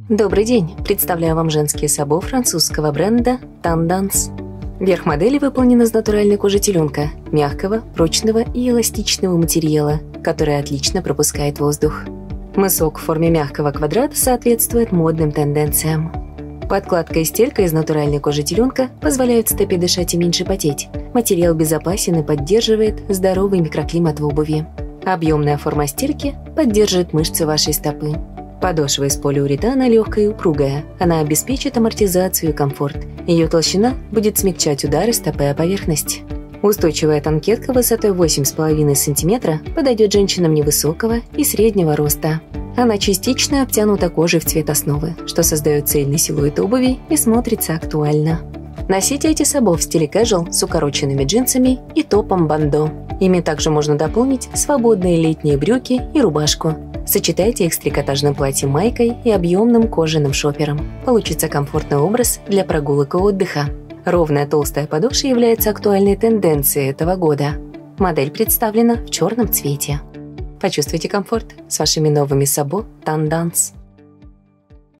Добрый день! Представляю вам женские сабо французского бренда Tendance. Верх модели выполнен из натуральной кожи теленка, мягкого, прочного и эластичного материала, который отлично пропускает воздух. Мысок в форме мягкого квадрата соответствует модным тенденциям. Подкладка и стелька из натуральной кожи теленка позволяют стопе дышать и меньше потеть. Материал безопасен и поддерживает здоровый микроклимат в обуви. Объемная форма стельки поддерживает мышцы вашей стопы. Подошва из полиуретана легкая и упругая. Она обеспечит амортизацию и комфорт. Ее толщина будет смягчать удары стопы о поверхность. Устойчивая танкетка высотой 8,5 см подойдет женщинам невысокого и среднего роста. Она частично обтянута кожей в цвет основы, что создает цельный силуэт обуви и смотрится актуально. Носите эти сабо в стиле casual с укороченными джинсами и топом бандо. Ими также можно дополнить свободные летние брюки и рубашку. Сочетайте их с трикотажным платьем-майкой и объемным кожаным шопером. Получится комфортный образ для прогулок и отдыха. Ровная толстая подошва является актуальной тенденцией этого года. Модель представлена в черном цвете. Почувствуйте комфорт с вашими новыми сабо Tendance.